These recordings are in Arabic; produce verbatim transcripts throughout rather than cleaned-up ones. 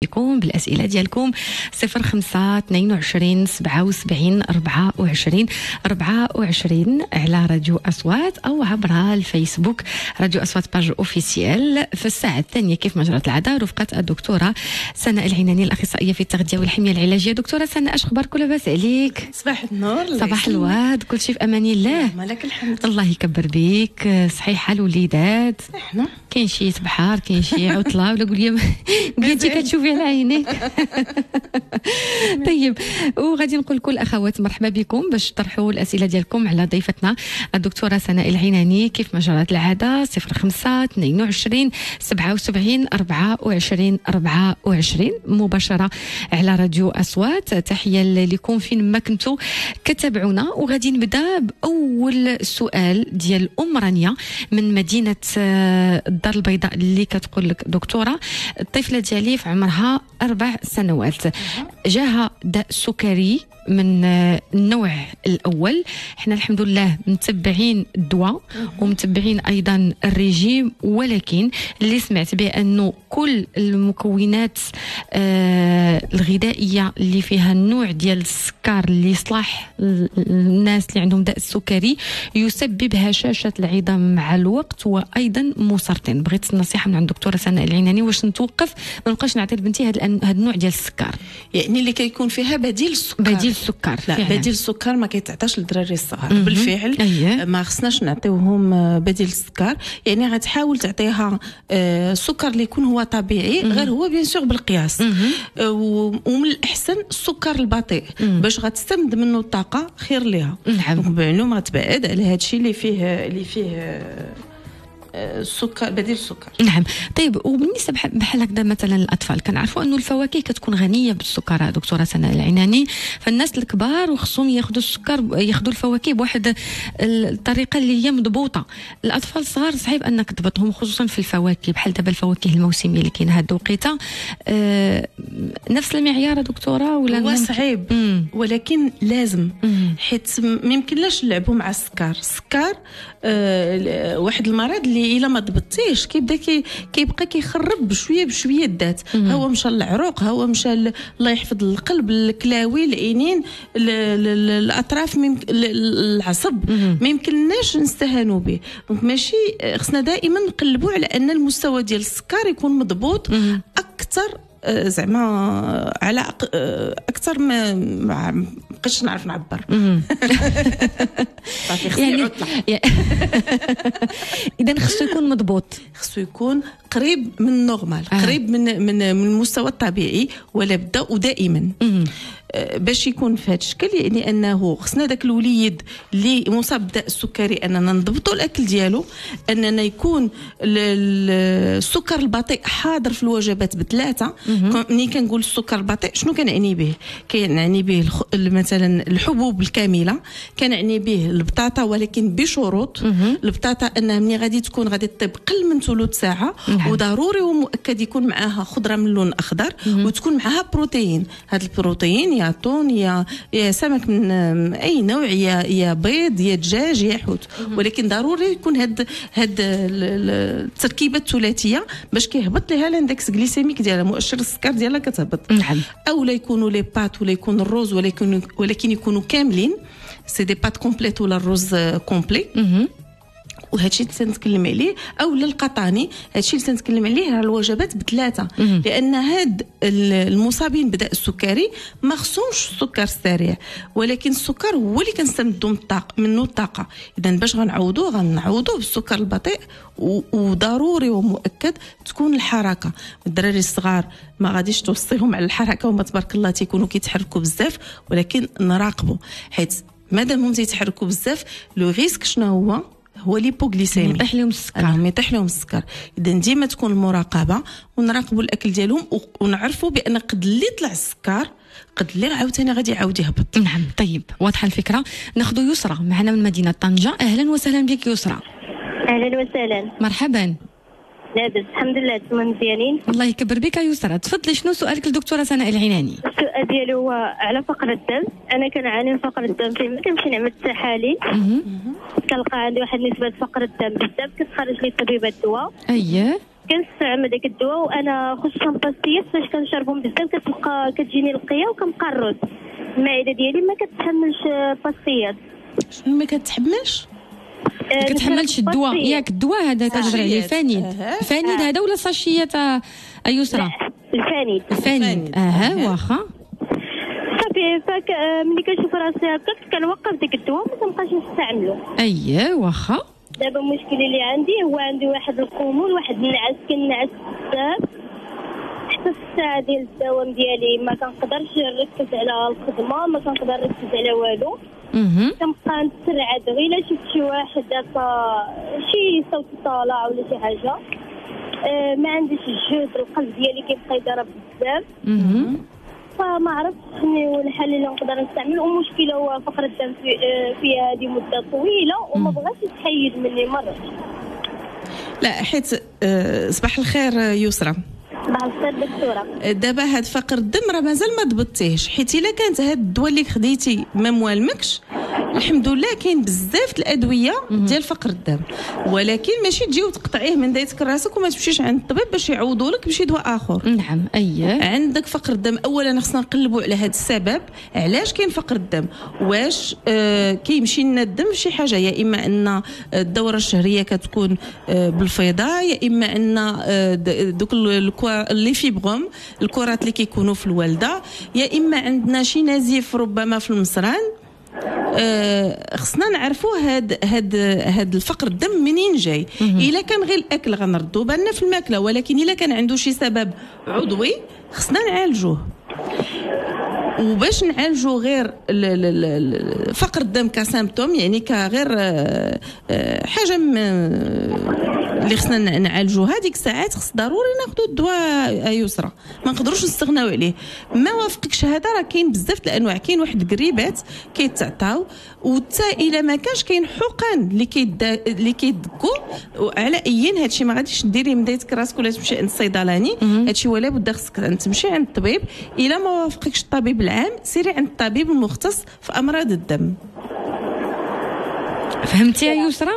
لكم بالأسئلة ديالكم صفر خمسة اثنين وعشرين سبعة وسبعين أربعة وعشرين أربعة وعشرين على راديو أصوات أو عبر الفيسبوك راديو أصوات باج أوفيسيال. في الساعة الثانية كيف ما جرت العادة رفقة الدكتورة سناء العناني الأخصائية في التغذية والحمية العلاجية. دكتورة سناء، اش اخبارك؟ لاباس عليك؟ صباح النور. صباح الورد، كل شيء في امان الله. مالك الحمد. الله يكبر بيك. صحيحه الوليدات؟ احنا كاين شي بحر، كاين شي عطله، ولا قول لي قلتي كتشوفي على عينيك. طيب، وغادي نقول لكل الاخوات مرحبا بكم باش تطرحوا الاسئله ديالكم على ضيفتنا الدكتوره سناء العناني كيف ما جرت العاده صفر خمسة اثنين وعشرين سبعة وسبعين أربعة وعشرين أربعة وعشرين مباشره على راديو أصوات. تحيه لكم فين ما كنتوا كتابعونا. وغادي نبدا باول سؤال ديال ام رانيا من مدينه الدار البيضاء اللي كتقول لك دكتوره الطفله ديالي في عمرها اربع سنوات جاها داء سكري من النوع الاول. احنا الحمد لله متبعين الدواء ومتبعين ايضا الريجيم، ولكن اللي سمعت به انه كل المكونات آه الغذائيه اللي فيها النوع ديال السكر اللي صلاح الناس اللي عندهم داء السكري يسبب هشاشه العظام مع الوقت وايضا مسرطن. بغيت النصيحه من عند الدكتوره سناء العناني واش نتوقف ما نبقاش نعطي لبنتي هذا هذا النوع ديال السكر، يعني اللي كيكون فيها بديل السكر. بديل السكر لا فعلا. بديل السكر ما كيتعطاش للدراري الصغار بالفعل. أيه. ما خصناش نعطيوهم بديل السكر، يعني غتحاول تعطيها السكر اللي يكون هو طبيعي مم. غير هو بيان سور بالقياس. ومن الاحسن السكر البطيء مم. باش غتستمد منه الطاقه خير ليها. نعم. معلومه تبعد على هذا الشيء اللي فيه اللي فيه السكر بديل السكر. نعم. طيب، وبالنسبه بحال هكذا مثلا الاطفال كنعرفوا انه الفواكه كتكون غنيه بالسكر دكتوره سناء العناني، فالناس الكبار وخصهم ياخذوا السكر ياخذوا الفواكه بواحد الطريقه اللي هي مضبوطه. الاطفال الصغار صعيب انك تضبطهم خصوصا في الفواكه بحال دابا الفواكه الموسميه اللي كاين هاد الوقيته. أه نفس المعيار دكتوره ولا هو صعيب مم. ولكن لازم مم. حيت ما يمكنلاش نلعبوا مع السكر. السكر أه واحد المرض اللي الا ما ضبطتيش كيبدا كي كيبقى كيخرب بشويه بشويه الذات. هو مشى للعروق، هو مشى الله يحفظ القلب، الكلاوي، العينين، الاطراف، العصب. ما يمكنناش نستهانوا به. دونك ماشي خصنا دائما نقلبوا على ان المستوى ديال السكر يكون مضبوط اكثر، زعما على اكثر ما ما بقيتش نعرف نعبر. صافي يعني اذا خصو يكون مضبوط، خصو يكون قريب من النورمال، آه. قريب من من من المستوى الطبيعي ولا بدا ودائما باش يكون في هذا الشكل. يعني انه خصنا داك الوليد اللي مصاب بداء السكري اننا نضبطوا الاكل ديالو، اننا يكون السكر البطيء حاضر في الوجبات بثلاثه. ملي كنقول السكر البطيء شنو كنعني به؟ كنعني به مثلا الحبوب الكامله، كنعني به البطاطا ولكن بشروط. البطاطا انها ملي غادي تكون غادي تطيب قل من ثلث ساعه، وضروري ومؤكد يكون معاها خضره من اللون الاخضر وتكون معاها بروتين. هذا البروتين يا طون يا يا سمك من اي نوع، يا يا بيض يا دجاج يا حوت، ولكن ضروري يكون هاد هاد التركيبه الثلاثيه باش كيهبط لها الاندكس غليسيميك ديالها، مؤشر السكر ديالها كتهبط. نعم. او لا يكونوا لي بات ولا يكون الروز ولكن ولكن يكونوا كاملين، سي دي بات كومبليت ولا الروز كومبلي. وهادشي اللي تنتكلم عليه، او للقطاني هادشي اللي تنتكلم عليه على الوجبات بثلاثه. لان هاد المصابين بداء السكري ما خصهمش السكر السريع، ولكن السكر هو اللي كنستمدوا من الطاقه منه الطاقه. اذا باش غنعوضوه غنعوضوه بالسكر البطيء، وضروري ومؤكد تكون الحركه. الدراري الصغار ما غاديش توصيهم على الحركه وما تبارك الله تيكونوا كيتحركوا بزاف، ولكن نراقبوا، حيت مادام هم تيتحركوا بزاف لو ريسك شنو هو؟ هو ليبوغليسيمي، يطيح لهم السكر. انهم يطيح لهم السكر. اذا ديما تكون المراقبه ونراقبوا الاكل ديالهم، ونعرفوا بان قد اللي طلع السكر قد اللي عاوتاني غادي يعاود يهبط. نعم. طيب، واضحه الفكره. ناخذ يسرى معنا من مدينه طنجه. اهلا وسهلا بك يسرى. اهلا وسهلا. مرحبا. لاباس الحمد لله، تمام مزيانين. الله يكبر بك يسرى. تفضلي، شنو سؤالك للدكتوره سناء العناني؟ السؤال ديالي هو على فقر الدم. انا كنعاني من فقر الدم، فين كنمشي نعمل التحاليل كنلقى عندي واحد نسبه فقر الدم بزاف، كتخرج لي طبيبه الدواء. اييه. كنستعمل داك الدواء، وانا خصوصا باستيات فاش كنشربهم بزاف كتلقى كتجيني القيه وكنبقى نرد. المعده ديالي ما كتحملش باستيات. شنو ما كتحملش؟ ما كتحملش الدواء ياك؟ الدواء هذا كتهضر عليه الفانيد. الفانيد هذا ولا ساشيات يسرى؟ الفانيد. الفانيد اها واخا صافي. فك ملي كنشوف راسي هكا كنوقف داك الدواء ما كنبقاش نستعملو. اييه واخا. دابا المشكل اللي عندي هو عندي واحد الخمول، واحد النعاس، كنعس بزاف حتى الساعه ديال الدوام ديالي ما كنقدرش نركز على الخدمه، ما كنقدر نركز على والو. اها كنبقى نتسرعد غير الا شفت شي واحد هكا شي صوت طالع ولا شي حاجه. أه ما عنديش الجهد، القلب ديالي كيبقى يضرب بزاف. اها فما عرفتش شنو هو الحل اللي نقدر نستعمل. والمشكله هو فقر الدم في, في هذه مده طويله وما بغاش يتحيد مني مره. لا حيت أه صباح الخير يسرى. صباح الخير دكتوره. دابا هاد فقر الدم راه مازال ما ضبطتيهش، حيت الا كانت هاد الدواء اللي خديتي ما موالمكش الحمد لله كاين بزاف الادويه ديال فقر الدم، ولكن ماشي تجي وتقطعيه من دايتك راسك وما تمشيش عند الطبيب باش يعوضوا لك بشي دواء اخر. نعم اييه. عندك فقر الدم، اولا خصنا نقلبوا على هذا السبب علاش كاين فقر الدم. واش آه كيمشي لنا الدم شي حاجه، يا اما ان الدوره الشهريه كتكون آه بالفيضه، يا اما ان آه دوك لي فيبروم الكرات اللي كيكونوا في الوالده، يا اما عندنا شي نزيف ربما في المصران. آه خصنا نعرفوا هاد هاد هاد الفقر الدم منين جاي. الا كان غير الاكل غنردوا بالنا في الماكله، ولكن الا كان عنده شي سبب عضوي خصنا نعالجوه. وباش نعالجوا غير فقر الدم كسيمبتوم، يعني كغير حاجه اللي خصنا نعالجوها، ديك الساعات خص ضروري ناخذوا الدواء يسرى، ما نقدروش نستغناو عليه. ما وافقكش هذا راه كاين بزاف الانواع، كاين واحد القريبات كيتعطاو، وتا الا ما كانش كاين حقن اللي كيدا اللي كيدكوا على ايين. هادشي ما غاديش ديريه من دايتك راسك ولا تمشي عند الصيدلاني، هادشي ولا بد خصك تمشي عند الطبيب. الا ما وافقكش الطبيب العام سيري عند الطبيب المختص في امراض الدم. فهمتي يا يسرى؟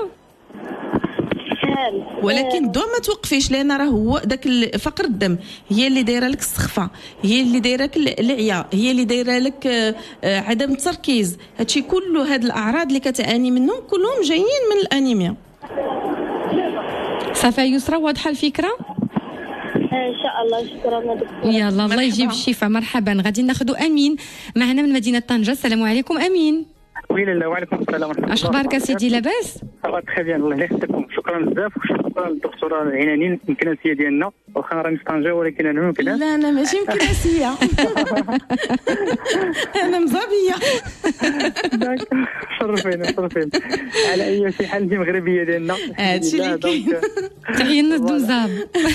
ولكن الدواء ما توقفيش، لان راه هو داك فقر الدم هي اللي دايره لك السخفه، هي اللي دايره لك العيا، هي اللي دايره لك عدم التركيز. هادشي كله، هاد الاعراض اللي كتعاني منهم كلهم جايين من الانيميا. صافي يسرى، واضحه الفكره؟ ان شاء الله. شكرا دكتور. يلا الله يجيب الشفاء. مرحبا. غادي ناخذوا امين معنا من مدينه طنجه. السلام عليكم امين. وي لاله. وعليكم السلام ورحمه الله. اخبارك سيدي؟ لاباس؟ الله بخير بيان الله يخليكم. شكرا بزاف وشكرا للدكتوره العناني المكناسيه ديالنا، واخا راني في طنجه ولكن انا ممكناس. لا انا ماشي مكناسيه انا مزابيه. شرفينا شرفينا. على اي شي حال انت مغربيه ديالنا. هادشي اللي كاين. تحيينا الدمزاب.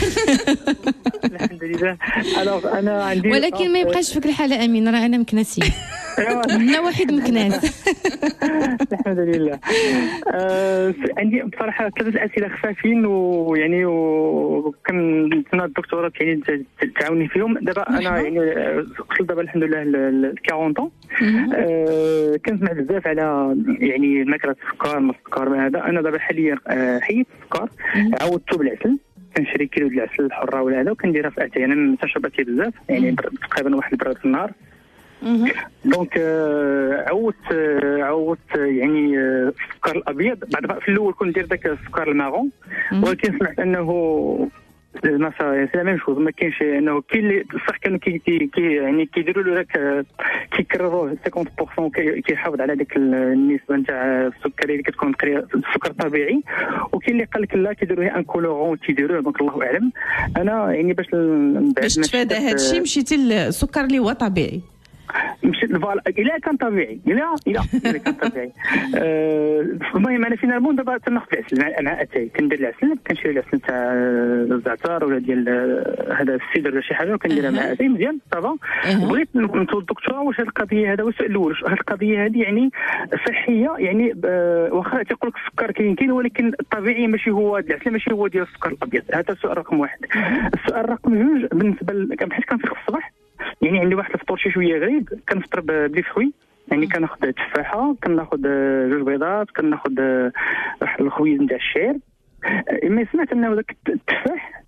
الحمد لله. الوغ انا عندي، ولكن ما يبقاش فيك الحال امين، راه انا مكناسيه. انا واحد مكناس. الحمد لله. آه عندي بصراحه ثلاثه الاسئله خفافين، ويعني وكنتمنى الدكتوره يعني تعاوني فيهم. دابا انا يعني وصلت دابا الحمد لله ل أربعين طون. آه كنسمع بزاف على يعني ماكله السكر، ما السكر هذا. انا دابا حاليا آه حيدت السكر، عوضته بالعسل. كنشري كيلو ديال العسل الحره ولا هذا، وكنديرها في اتاي. انا ما تشربتي بزاف، يعني تقريبا واحد البراد في النهار. دونك عودت عودت يعني السكر الابيض. بعد في الاول كنت ندير داك السكر الماغون، ولكن سمعت انه ما سي لا ميم شوز. ما كاينش انه كاين اللي صح كانوا كي كي يعني كيديروا له داك كيكرروه خمسين بالمية كيحافظ على ديك النسبه نتاع السكري اللي كتكون السكر الطبيعي، وكاين اللي قال لك لا كيديروه ان كولورون تيديروه. دونك الله اعلم. انا يعني باش باش تفادى هذا الشيء مشيتي للسكر اللي هو طبيعي. مشيت لفال الى كان طبيعي، الى الى الى كان طبيعي. المهم انا فينالمون دابا تناخذ العسل مع اتاي. كندير العسل، كنشري العسل تاع الزعتر ولا ديال هذا السيدر ولا شي حاجه، وكنديرها مع اتاي مزيان صافا. بغيت نسول الدكتوره واش هذه القضيه، هذا هو السؤال الاول، واش هذه القضيه هذه يعني صحيه؟ يعني واخا تيقول لك السكر كاين كاين، ولكن الطبيعي ماشي هو العسل، ماشي هو ديال السكر الابيض. هذا السؤال رقم واحد. السؤال رقم جوج بالنسبه بحيت كنفيق في الصباح، يعني عندي واحد الفطور شي شويه غريب. كنفطر بلي فخوي، يعني كناخذ تفاحه، كناخذ جوج بيضات، كناخذ واحد الخويز نتاع الشعير. اما سمعت انه ذاك التفاح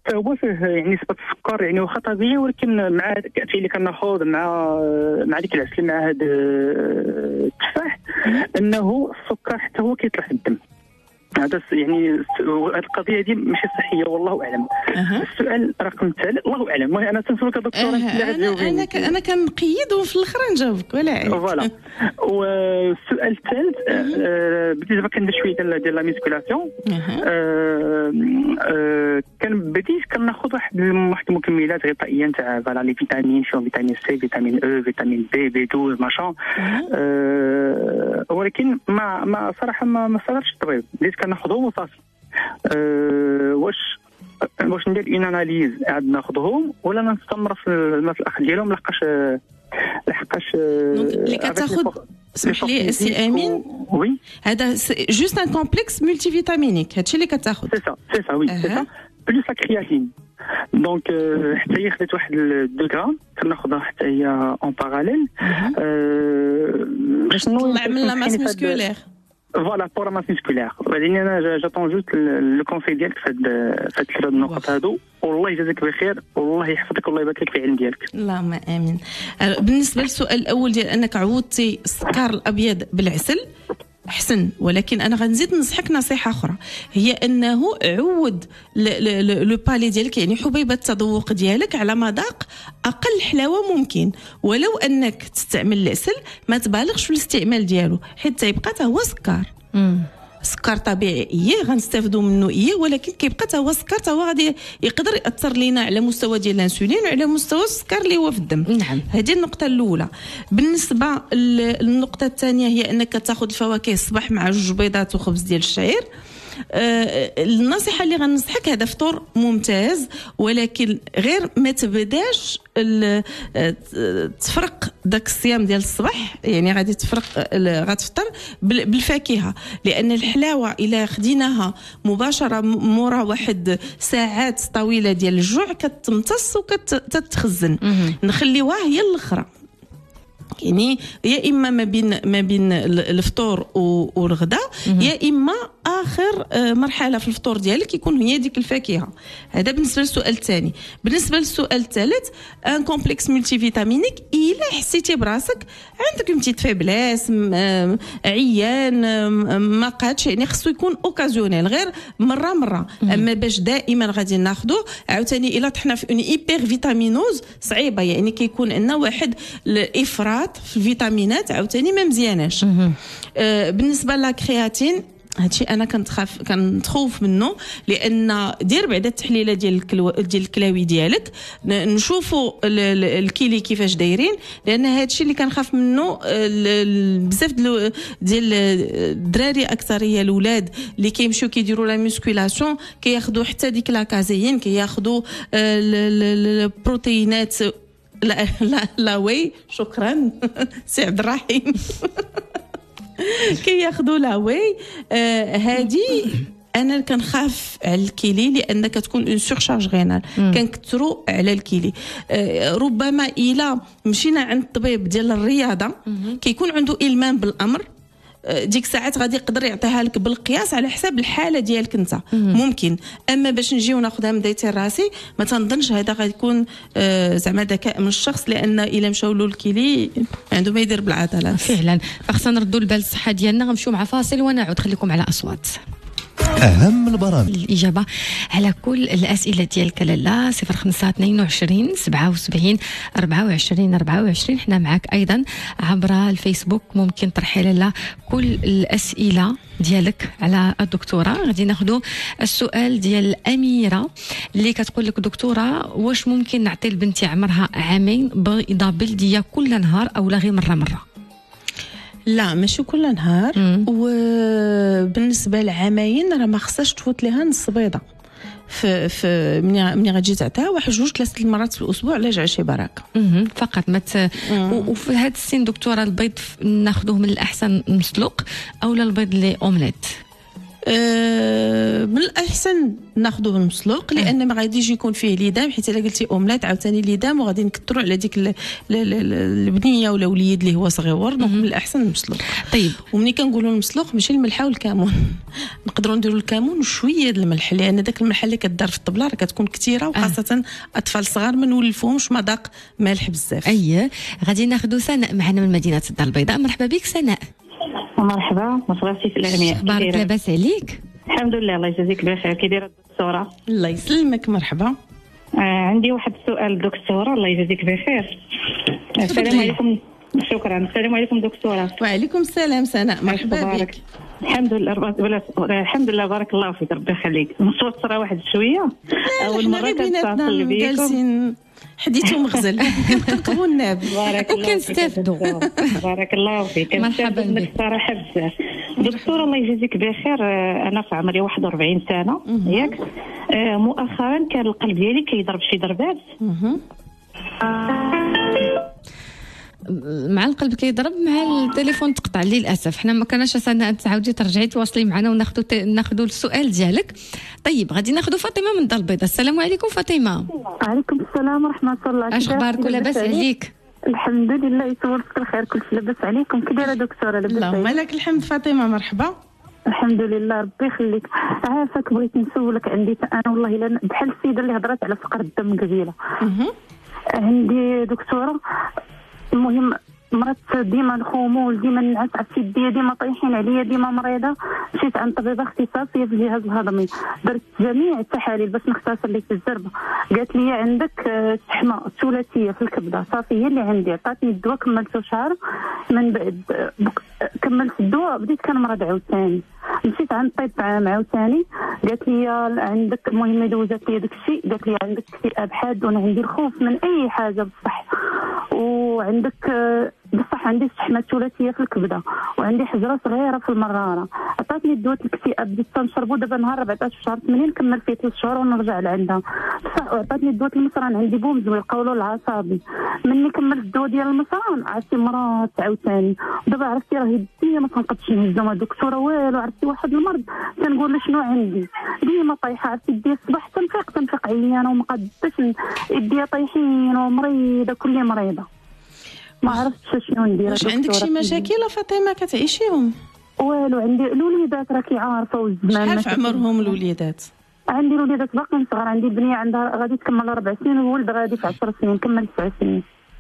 هو فيه يعني نسبه السكر يعني واخا طبيعي، ولكن مع الكافيين اللي كناخذ مع مع ديك العسل مع هذا التفاح انه السكر حتى هو كيطلع في الدم. هذا يعني هذه القضيه هذه ماشي صحيه والله اعلم. أه. السؤال رقم ثلاث الله اعلم، المهم انا تنسولك دكتور. أه. انا انا ك... انا كنقيد وفي الاخر نجاوبك ولا عيب. فوالا. والسؤال الثالث أه. بالنسبه كندير شويه ديال ديال لا ميسكولاسيون. أه. كان بديت كناخذ واحد واحد المكملات غذائيه تاع فوالا لي فيتامين، شو فيتامين سي، فيتامين او، فيتامين بي، بي اثناشر ماشا. أه. ولكن ما ما صراحه ما ما صارش الطبيب، بديت كناخذهم وصافي. أه واش واش ندير اون اناليز عاد ناخذهم ولا نستمر في الماء الاخر ديالهم لحقاش لحقاش اللي كتاخذ سمح لي سي امين. وي هذا جوست ان كومبلكس ملتي فيتامينيك، هادشي اللي كتاخذ. سي سا سي سا وي سي سا بلوس لا كرياتين. دونك حتى هي خديت واحد اثنين غرام كناخذها حتى هي اون باراليل باش نطلع من لا ماس مسكولير. فوالا بور ماس مسكولير. بعدين انا جاتون جوست لو كونسي ديالك في هاد الثلاث نقط هادو، والله يجازيك بخير والله يحفظك والله يبارك لك في العلم ديالك. اللهم امين. بالنسبه للسؤال الاول ديال انك عوضتي السكر الابيض بالعسل احسن، ولكن انا غنزيد ننصحك نصيحه اخرى، هي انه عود لو بالي ديالك يعني حبيبه التذوق ديالك على مذاق اقل حلاوه ممكن، ولو انك تستعمل العسل ما تبالغش في الاستعمال ديالو حيت تيبقى حتى هو سكر. امم سكر طبيعي ايه غنستافدوا منه ايه، ولكن كيبقى حتى هو سكر، حتى هو غادي يقدر ياثر لينا على مستوى ديال الانسولين وعلى مستوى السكر اللي هو في الدم. نعم. هذه النقطه الاولى. بالنسبه للنقطه الثانيه هي انك تاخذ الفواكه الصباح مع جوج بيضات وخبز ديال الشعير. آه النصيحه اللي غننصحك، هذا فطور ممتاز، ولكن غير ما تبداش تفرق داك الصيام ديال الصباح، يعني غادي تفرق غتفطر بالفاكهه، لان الحلاوه الا خديناها مباشره مورا واحد ساعات طويله ديال الجوع كتمتص وكتتخزن، نخليوها هي الاخرى. يعني يا اما ما بين ما بين الفطور والغداء، يا اما اخر مرحله في الفطور ديالك يكون هي ديك الفاكهه. هذا بالنسبه للسؤال الثاني. بالنسبه للسؤال الثالث، ان كومبلكس ملتي فيتامينيك، الا حسيتي براسك عندك بتيت فيبلاس، عيان، ما قادش، يعني خصو يكون اوكازيونيل غير مره مره. اما باش دائما غادي ناخذه عاوتاني الا طحنا في اون هيبر فيتامينوز صعيبه، يعني كيكون عندنا واحد الافراط في الفيتامينات عاوتاني ما مزياناش. آه بالنسبه للكرياتين هادشي انا كنتخاف كنتخوف منه، لان دير بعدا التحليله ديال الكلو ديال الكلاوي ديالك نشوفوا الكيلي كيفاش دايرين، لان هادشي اللي كنخاف منه بزاف ديال الدراري اكثريه الاولاد اللي كيمشيو كيديروا لا ميسكولاسيون كياخذوا حتى ديك لا كازيين، كياخذوا البروتينات. لا لا لا وي شكرا سي عبد الرحيم. كياخذوا لا وي هذه آه انا كنخاف على الكيلي، لان كتكون اون سورشارج غينال، كنكثروا على الكيلي. آه ربما الا مشينا عند الطبيب ديال الرياضه كيكون عنده المام بالامر، ديك ساعات غادي يقدر يعطيها لك بالقياس على حساب الحاله ديالك انت ممكن. اما باش نجيو ناخذها من دايتي راسي ما تنظنش هذا غيكون آه زعما ذكاء من الشخص، لان الا مشاو له الكيلي عنده ما يدير بالعضلات فعلا. فخصنا نردوا البال الصحه ديالنا. غنمشيو مع فاصل ونعود. خليكم على اصوات. أهم البرامج. الإجابة على كل الأسئلة ديالك لالا صفر خمسة اثنين وعشرين سبعة وسبعين أربعة وعشرين أربعة وعشرين. حنا معك أيضا عبر الفيسبوك، ممكن ترحي لالا كل الأسئلة ديالك على الدكتورة. غادي ناخذوا السؤال ديال أميرة اللي كتقول لك دكتورة، واش ممكن نعطي لبنتي عمرها عامين بيضة بلدية كل نهار أو لا غير مرة مرة؟ لا ماشي كل نهار. وبالنسبه لعامين راه ما خصهاش تفوت لها نص بيضه في في مني مني غتجي تعطيها واحد جوج ثلاث المرات في الاسبوع على جعل شي بركه فقط. ما وفي هذا السن دكتوره البيض ناخذوه من الاحسن مسلوق او لا البيض اللي اومليت؟ أه من الاحسن ناخذوه المسلوق لان ما غاديش يكون فيه ليدام، حيت الا قلتي اومليت عاوتاني ليدام وغادي نكثروا على ديك البنيه ولا وليد اللي هو صغيور. دونك من الاحسن المسلوق. طيب ومني كنقولوا المسلوق ماشي الملحه والكمون، نقدروا نديروا الكمون وشويه د الملح لان داك الملح اللي كدار في الطبله راه كتكون كثيره، وخاصه اطفال صغار ما نولفوهمش مذاق مالح بزاف. اي غادي ناخذوا سناء معنا من مدينه الدار البيضاء. مرحبا بك سناء. مرحبا مصراتي في العلمية. اخبارك لاباس عليك؟ الحمد لله الله يجازيك بخير. كي دايره الدكتوره؟ الله يسلمك. مرحبا. آه عندي واحد السؤال دكتوره الله يجازيك بخير. السلام عليكم. شكرا. السلام عليكم دكتوره. وعليكم السلام سناء. مرحبا بك. الحمد لله الحمد لله بارك الله فيك ربي يخليك. متوتره واحد شويه اول مره كنتصل بيكم جالسين حديث ومغزل كنقلقوا الناب. بارك الله وكنستافدوا. بارك الله فيك. مرحبا بك صراحه بزاف دكتوره الله يجازيك بخير. انا في عمري واحد وأربعين سنه ياك. مؤخرا كان القلب ديالي كيضرب شي ضربات مع القلب كيضرب مع التليفون تقطع للاسف. حنا ما كناش سنة تعاودي ترجعي تواصلي معنا وناخذوا ت... ناخذوا السؤال ديالك. طيب غادي ناخذوا فاطمه من الدار البيضاء. السلام عليكم فاطمه. وعليكم السلام ورحمه الله. اش اخبارك ولاباس عليك؟ الحمد لله يسولك الخير كلشي لاباس عليكم. كي دايره دكتوره؟ لاباس اللهم لك الحمد فاطمه. مرحبا. الحمد لله ربي يخليك. عافاك بغيت نسولك. عندي انا والله بحال السيده اللي هضرات على فقر الدم قبيله. عندي دكتوره المهم مرات ديما الخمول ديما النعاس عرفتي يديا ديما طايحين عليا ديما مريضه. مشيت عند طبيبه اختصاصيه في الجهاز الهضمي درت جميع التحاليل باش نختصر لك الزربه. قالت لي عندك شحمه ثلاثيه في الكبده صافي هي اللي عندي. عطاتني الدواء كملته شهر من بعد كملت الدواء بديت كنمرض عاوتاني. مشيت عند طبيب عام عاوتاني قالت لي عندك المهم دوزات لي داك الشيء. قالت لي عندك اكتئاب حاد وانا عندي الخوف من اي حاجه بصح. وعندك بصح عندي الشحمه الثلاثيه في الكبده وعندي حجره صغيره في المراره. عطاتني الدواء الاكتئاب بديت تنشربو دابا نهار أربعطاش في شهر ثمانين كمل فيه ثلاث شهور ونرجع لعندها. بصح عطاتني الدواء المصران عندي بومزوي القولون العصبي. مني كملت الدواء ديال المصران عرفتي مرات عاوتاني. دابا عرفتي راه يدي ما كنقدش نهزها مع الدكتوره والو. عرفتي واحد المرض تنقول له شنو عندي ديما طايحه. عرفتي يدي الصباح تنفيق تنفيق عيانه وما قدتش يدي طايحين ومريضه كلي مريضه. ما عرفتش شنو ندير. واش عندك شي مشاكل فاطمه كتعيشيهم؟ والو عندي الوليدات راكي عارفه والزمان. شحال في عمرهم الوليدات؟ عندي الوليدات باقيين صغار. عندي البنيه عندها غادي تكمل أربع سنين والولد غادي في عشر سنين كمل تسع سنين.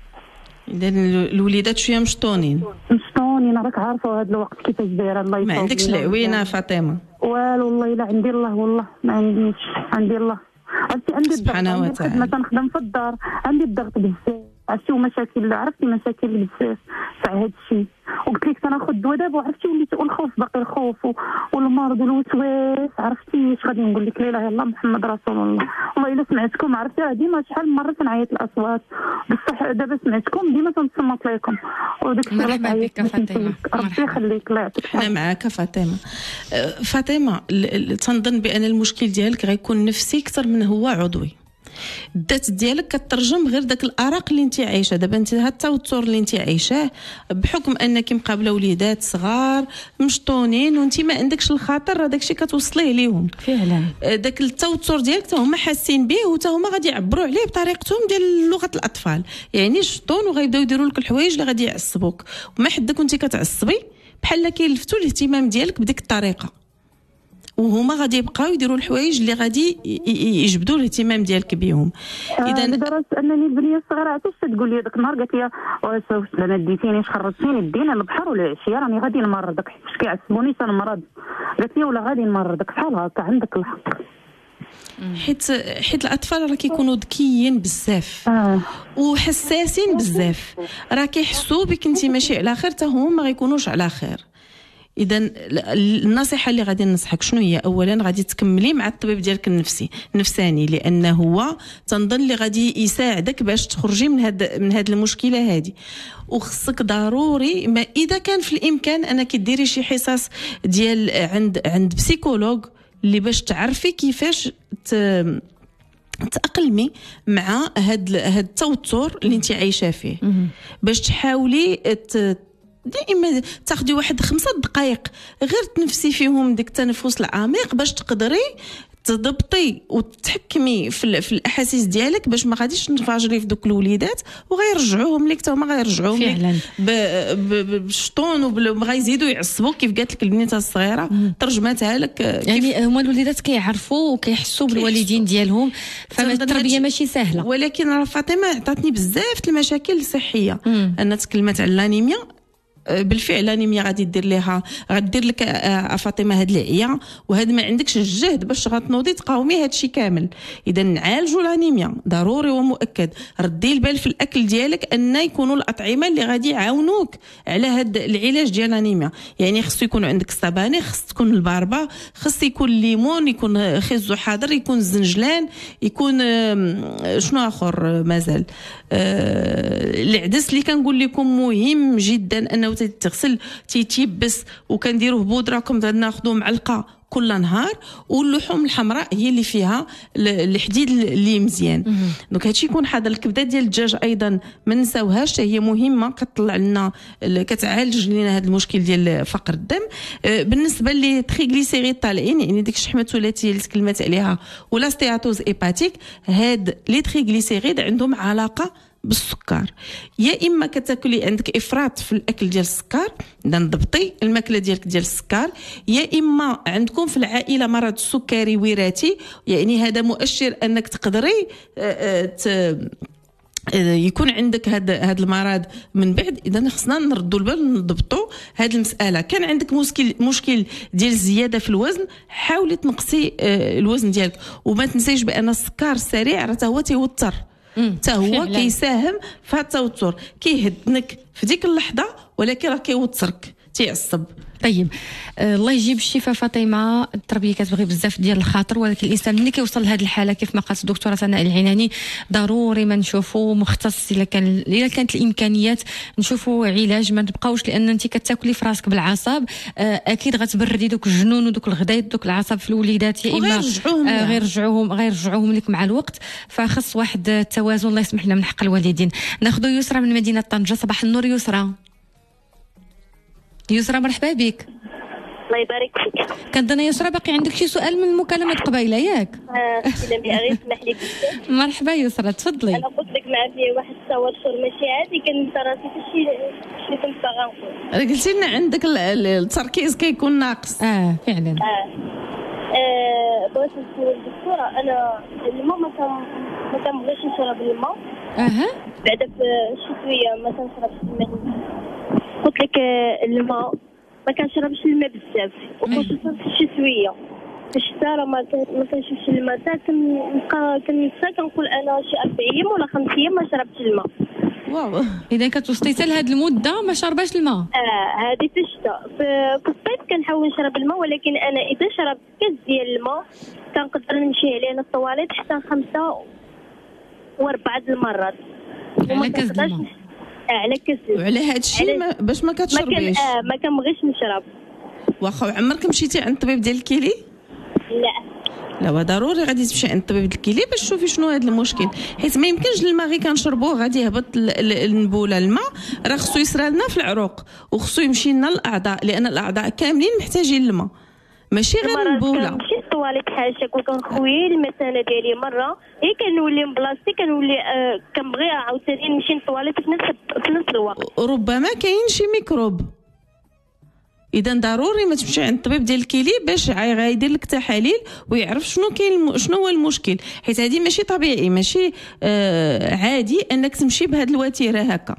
اذا الوليدات شويه مشطونين مشطونين راك عارفه هذا الوقت كيفاش دايره. الله يسلمك. ما عندكش العوينه فاطمه؟ والو والله الا عندي الله والله ما عنديش. عندي الله عرفتي عندي سبحانه وتعالى. ما كنخدم في الدار عندي الضغط بزاف. عرفتي ومشاكل عرفتي مشاكل بزاف تاع هذا الشيء. وقلت لك تناخذ الدواء دابا وعرفتي وليت الخوف باقي الخوف والمرض والوسواس. عرفتي اش غادي نقول لك؟ لا اله الا الله محمد رسول الله. والله الا سمعتكم عرفتي راه ديما شحال من مره كنعيط الاصوات بصح دابا سمعتكم ديما كنصمت لكم وداك الشيء. مرحبا بك فاطمه. ربي يخليك الله يعطيك الصحه. انا معاك فاطمه. فاطمه تنظن بان المشكل ديالك غيكون نفسي اكثر من هو عضوي. الذات ديالك كترجم غير داك الارق اللي انت عايشه دابا. انت هاد التوتر اللي انت عايشاه بحكم انك مقابله وليدات صغار مشطونين وانت ما عندكش الخاطر هذاك الشيء كتوصليه ليهم فعلا. داك التوتر ديالك حتى هما حاسين به وحتى هما غادي يعبروا عليه بطريقتهم ديال لغه الاطفال. يعني شطون وغيبداو يديروا لك الحوايج اللي غادي يعصبوك وما حدك وانت كتعصبي بحال كيلفتوا الاهتمام ديالك بديك الطريقه وهما غادي يبقاو يديروا الحوايج اللي غادي يجبدوا الاهتمام ديالك بهم. اذا لدرجه انني البنيه الصغيره عرفتي تقول لي داك النهار قالت لي واش انا ديتيني خرجتيني دينا البحر ولا العشيه راني غادي نمرضك حيت كيعصبوني تنمرض. قالت لي ولا غادي نمرضك بحال هكا عندك الحق. حيت حيت الاطفال راه كيكونوا ذكيين بزاف آه. وحساسين بزاف. راه كيحسوا بك انت ماشي على خير حتى هما ما غيكونوش على خير. اذا النصيحه اللي غادي ننصحك شنو هي؟ اولا غادي تكملي مع الطبيب ديالك النفسي النفساني لانه هو تنظن اللي غادي يساعدك باش تخرجي من هاد من هاد المشكله هذه. وخصك ضروري ما اذا كان في الامكان انك ديري شي حصص ديال عند عند بسيكولوج اللي باش تعرفي كيفاش تأقلمي مع هاد هاد التوتر اللي انت عايشه فيه باش تحاولي دائما تاخدي واحد خمسة دقائق غير تنفسي فيهم ديك التنفس العميق باش تقدري تضبطي وتحكمي في, في الاحاسيس ديالك باش ما غاديش تنفجري في دوك الوليدات وغيرجعوهم لك حتى هما غيرجعوهم لك بالشطون وغيزيدوا يعصبوا كيف قالت لك البنيته الصغيره ترجمتها لك. يعني هما الوليدات كيعرفوا وكيحسوا بالوالدين ديالهم فالتربيه ماشي سهله. ولكن راه فاطمه عطاتني بزاف المشاكل الصحيه انها تكلمت على الانيميا. بالفعل الانيميا غادي دير ليها غدير لك فاطمه هاد العيا وهاد ما عندكش الجهد باش غتنوضي تقاومي هاد الشيء كامل. اذا نعالجوا الانيميا ضروري ومؤكد. ردي البال في الاكل ديالك ان يكونوا الاطعمه اللي غادي يعاونوك على هاد العلاج ديال الانيميا. يعني خصو يكون عندك السبانخ، خص تكون الباربه، خص يكون الليمون، يكون خيزو حاضر، يكون الزنجلان، يكون شنو اخر مازال أه العدس اللي كنقول لكم مهم جدا انه تغسل تيتيبس وكنديروه بودره كم ناخذوه معلقه كل نهار. واللحوم الحمراء هي اللي فيها الحديد اللي مزيان. دونك هادشي يكون حاضر. الكبده ديال الدجاج ايضا ما نساوهاش، هي مهمه كتطلع لنا كتعالج لنا هذا المشكل ديال فقر الدم. بالنسبه لي تريغليسيريد طالعين يعني ديك الشحمه الثلاثيه اللي تكلمت عليها ولا ستياتوز ايباتيك، هاد لي تريغليسيريد عندهم علاقه بالسكر. يا اما كتاكلي عندك افراط في الاكل ديال السكر اذا ضبطي الماكله ديالك ديال السكر، يا اما عندكم في العائله مرض السكري وراثي يعني هذا مؤشر انك تقدري يكون عندك هذا هذا المرض من بعد. اذا خصنا نردوا البال نضبطوا هذه المساله. كان عندك مشكل مشكل ديال الزياده في الوزن، حاولي تنقصي الوزن ديالك وما تنسيش بان السكر السريع راه هو تيوتر حتى هو كيساهم في التوتر، كيهدنك في ديك اللحظه ولكن راه كيوترك تيعصب. طيب آه الله يجيب الشفاء فاطمه. التربيه كتبغي بزاف ديال الخاطر، ولكن الانسان ملي كيوصل لهذه الحاله كيف ما قالت الدكتوره سناء العناني ضروري ما نشوفوا مختص الا كان الا كانت الامكانيات نشوفوا علاج. ما تبقاوش لان انت كتاكلي في راسك بالعصاب آه اكيد غتبردي دوك الجنون ودوك الغدايد دوك العصب في الوليدات، يا اما آه غير رجعوهم غير رجعوهم لك مع الوقت. فخص واحد التوازن الله يسمح لنا من حق الوالدين. ناخذ يسرى من مدينه طنجه. صباح النور يسرى. يسرى مرحبا بك. الله يبارك فيك. كنظن يسرى باقي عندك شي سؤال من المكالمه قبيله ياك؟ اه سلام يا غير اسمح لي بزاف. مرحبا يسرى تفضلي. انا قلت لك مع فيه واحد التوتر ماشي عادي كان راسي شي شي كنت باغا نقول. قلتي لنا عندك التركيز كيكون ناقص. اه فعلا. اه اه بغيت نسول الدكتوره انا الماء ما كان ما كنبغيش نشرب الماء. اها بعدا في الشتويه ما كنشربش الماء. قلت لك الماء ما كنشربش الماء بزاف وخصوصا في الشتويه. في الشتاء راه ما كنشربش الماء حتى كنبقى كنسى كنقول انا شي اربع ايام ولا خمس ايام ما شربتش الماء. واو اذا كتوصلي حتى لهاد المده ما شرباش الماء. اه هذه في الشتاء. في الصيف كنحاول نشرب الماء ولكن انا اذا شربت كاس ديال الماء كنقدر نمشي عليه انا الطواليت حتى خمسه واربعه المرات على كاس الماء. على كاس. وعلى هذا الشيء ما باش ما كتشربيش؟ اه ما كنبغيش نشرب. واخا عمرك مشيتي عند الطبيب ديال الكلي؟ لا لا ضروري غادي تمشي عند الطبيب ديال الكلي باش تشوفي شنو هذا المشكل، حيت ما يمكنش الماء غير كنشربوه غادي يهبط النبوله. الماء راه خصو يصرى لنا في العروق وخصو يمشي لنا الاعضاء لان الاعضاء كاملين محتاجين الماء ماشي غير النبوله. كنمشي للطواليت حاشاك وكنخوي المثانه ديالي مره هي كنولي بلاصتي كنولي آه كنبغي عاوتاني نمشي للطواليت في نفس في نفس الوقت. ربما كاين شي ميكروب، اذا ضروري ما تمشي عند الطبيب ديال الكلي باش غايدير لك تحاليل ويعرف شنو كاين شنو هو المشكل، حيت هذه ماشي طبيعي ماشي آه عادي انك تمشي بهذا الوتيره هكا.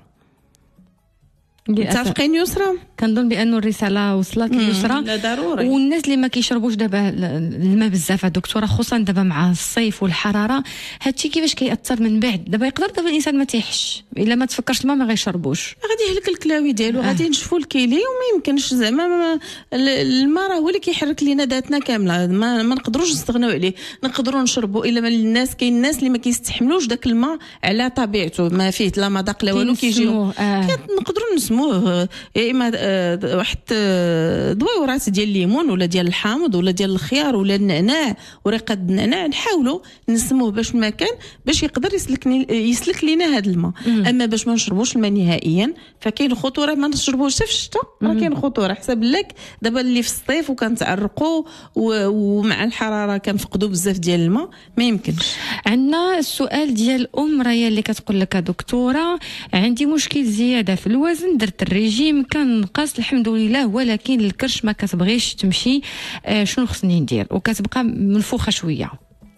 متفقين يسرى؟ كنظن بانه الرساله وصلت ليسرى. لا ضروري. والناس اللي ما كيشربوش دابا الماء بزاف دكتوره خصوصا دابا مع الصيف والحراره هادشي كيفاش كيأثر من بعد؟ دابا يقدر دابا الانسان ما تيحش الا ما تفكرش الماء ما غيشربوش غادي يهلك الكلاوي ديالو. غادي آه. نشوفوا الكيلي وما يمكنش زعما الماء راه هو اللي كيحرك لينا ذاتنا كامله ما, ما نقدروش نستغناو عليه. نقدروا نشربوا الا ما الناس كاين الناس اللي ما كيستحملوش داك الماء على طبيعته ما فيه لا مذاق لا والو كيجيو آه. نقدروا نسموه يا اما واحد دويورات ديال الليمون ولا ديال الحامض ولا ديال الخيار ولا النعناع ورقه النعناع، نحاولوا نسموه باش ما كان باش يقدر يسلك يسلك لينا هذا الماء. اما باش ما نشربوش الماء نهائيا فكاين خطوره، ما نشربوش حتى في الشتاء راه كاين خطوره. حسب لك دابا اللي في الصيف وكنتعرقوا ومع الحراره كنفقدوا بزاف ديال الماء، ما يمكنش. عندنا السؤال ديال ام رايا اللي كتقول لك دكتوره عندي مشكل زياده في الوزن، درت الريجيم كان نقص الحمد لله، ولكن الكرش ما كتبغيش تمشي، آه شنو خصني ندير؟ وكتبقى منفوخه شويه.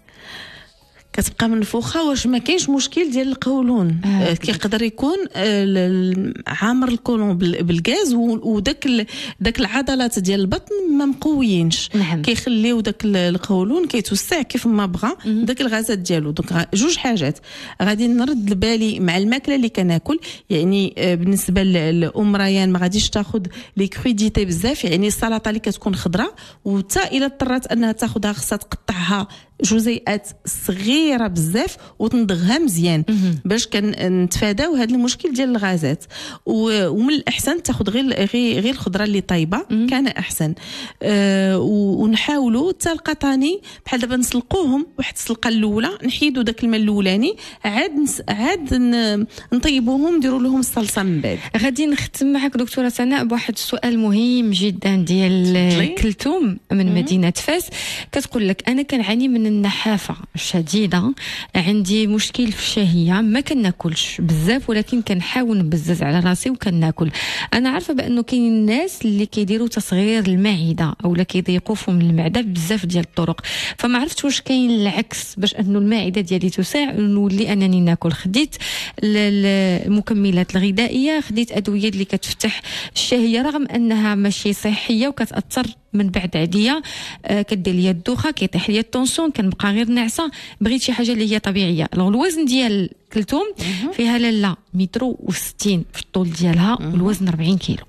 كتبقى منفوخه، واش ما كاينش مشكل ديال القولون؟ آه كيقدر يكون آه عامر القولون بالغاز، وداك داك العضلات ديال البطن ما مقويينش. نعم. كيخليو داك القولون كيتوسع كيف ما بغى داك الغازات ديالو. دونك جوج حاجات غادي نرد بالي مع الماكله اللي كناكل. يعني آه بالنسبه للام ريان ما غاديش تاخذ لي كرويديتي بزاف، يعني السلطه اللي كتكون خضراء وتا الى اضطرات انها تاخذها خصها تقطعها جزيئات صغيره بزاف وتنضغها مزيان باش كنتفاداو هذا المشكل ديال الغازات. ومن الاحسن تاخذ غير غير غير الخضره اللي طايبه كان احسن. أه ونحاولوا حتى القطاني بحال دابا نسلقوهم واحد السلقه الاولى، نحيدوا داك الماء الاولاني، عاد عاد نطيبوهم نديروا لهم الصلصه من بعد. غادي نختم معك دكتوره سناء بواحد السؤال مهم جدا ديال كلثوم من مدينه فاس. كتقول لك انا كنعاني من النحافه شديده، عندي مشكل في الشهيه، ما كناكلش بزاف ولكن كنحاول نبزز على راسي وكناكل. انا عارفه بانه كاين الناس اللي كيديروا تصغير المعده اولا كيضيقوا فم المعده بزاف ديال الطرق، فما عرفت واش كاين العكس باش انه المعده ديالي توسع نولي انني ناكل. خديت المكملات الغذائيه، خديت ادويه اللي كتفتح الشهيه رغم انها ماشي صحيه وكتاثر من بعد عليا، آه كدير ليا الدوخه، كيطيح ليا الطونسون، كنبقى غير ناعسه. بغيت شي حاجه اللي هي طبيعيه. الوزن ديال كلثوم فيها لاله متر وستين في الطول ديالها والوزن أربعين كيلو.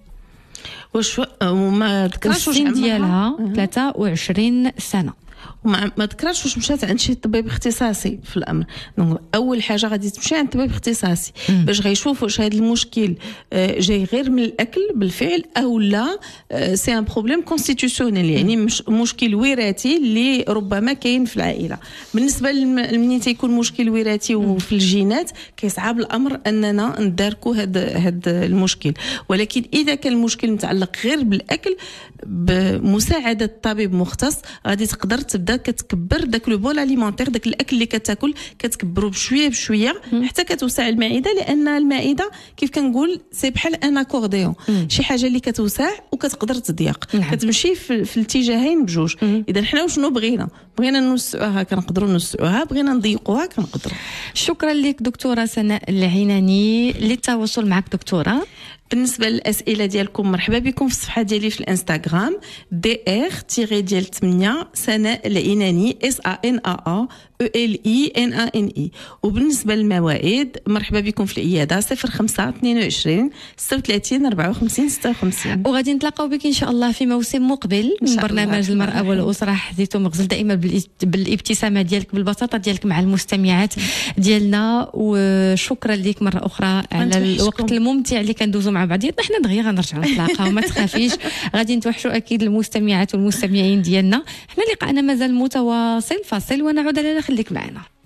واش وما ذكرش السن ديالها ثلاثة وعشرين سنه. وما ما ذكرش واش مشات عند شي طبيب اختصاصي في الامر. دونك اول حاجه غادي تمشي عند طبيب اختصاصي باش غيشوف واش هذا المشكل جاي غير من الاكل بالفعل او لا سي ان بروبليم كونستيتيوسيونيل، يعني مش مشكل وراثي اللي ربما كاين في العائله. بالنسبه لمن تيكون مشكل وراثي وفي الجينات كيصعب الامر اننا نداركوا هذا هذا المشكل. ولكن اذا كان المشكل متعلق غير بالاكل بمساعده طبيب مختص غادي تقدر تبدا كتكبر داك لو بول اليمونتير، داك الاكل اللي كتاكل كتكبروا بشويه بشويه حتى كتوسع المعده، لان المعده كيف كنقول سي بحال ان اكورديون، شي حاجه اللي كتوسع وكتقدر تضيق. نعم. كتمشي في, في الاتجاهين بجوج. اذا حنا شنو بغينا بغينا نوسعوها كنقدروا نوسعوها، بغينا نضيقوها كنقدروا. شكرا لك دكتوره سناء العناني. للتواصل معك دكتوره بالنسبه للاسئله ديالكم مرحبا بكم في الصفحه ديالي في الانستغرام دي ار تيري ديال ثمانية سناء العناني اس ا ان ا ا او ال اي ان ا ان اي. وبالنسبه للمواعيد مرحبا بكم في العياده صفر خمسة اثنين وعشرين ستة وثلاثين أربعة وخمسين ستة وخمسين. وغادي نتلاقاو بك ان شاء الله في موسم مقبل من برنامج المراه والاسره. حديث مغزل دائما بالابتسامه ديالك بالبساطه ديالك مع المستمعات ديالنا. وشكرا لك مره اخرى على الوقت الممتع اللي كندوزو مع بعضياتنا. حنا دغيا غنرجعوا نتلاقاو ما تخافيش، غادي نتوحشوا اكيد المستمعات والمستمعين ديالنا. حنا لقاءنا مازال متواصل، فاصل ونعود. لا خليك معنا.